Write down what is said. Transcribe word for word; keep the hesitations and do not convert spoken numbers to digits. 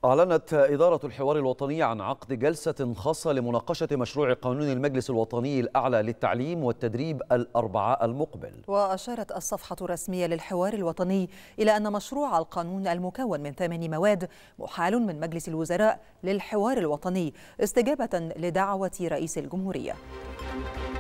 أعلنت إدارة الحوار الوطني عن عقد جلسة خاصة لمناقشة مشروع قانون المجلس الوطني الأعلى للتعليم والتدريب الأربعاء المقبل. وأشارت الصفحة الرسمية للحوار الوطني إلى أن مشروع القانون المكون من ثمان مواد محال من مجلس الوزراء للحوار الوطني استجابة لدعوة رئيس الجمهورية.